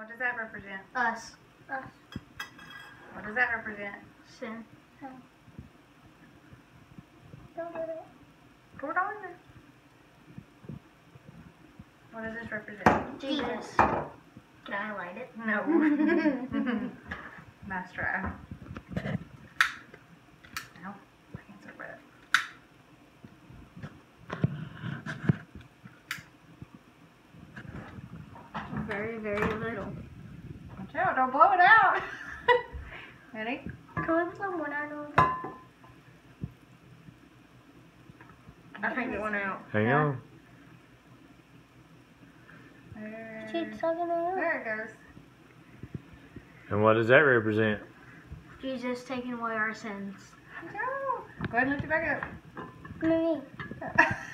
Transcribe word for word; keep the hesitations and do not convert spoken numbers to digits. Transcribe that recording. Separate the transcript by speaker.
Speaker 1: What does that represent?
Speaker 2: Us. Us.
Speaker 1: What does that represent?
Speaker 2: Sin. Sin. Don't do that.
Speaker 1: Pour it on there. What does this represent?
Speaker 2: Jesus. Can I light it?
Speaker 1: No. Nice try. No, my hands are wet.
Speaker 2: Very, very little.
Speaker 1: Watch out, don't blow it out. Ready?
Speaker 2: Can we put some one out on?
Speaker 1: I can't get one out.
Speaker 3: Hang
Speaker 1: Yeah.
Speaker 3: on.
Speaker 1: There.
Speaker 2: Keep sucking it out.
Speaker 1: There it goes.
Speaker 3: And what does that represent?
Speaker 2: Jesus taking away our sins.
Speaker 1: No. Go ahead and lift it back up.
Speaker 2: Me.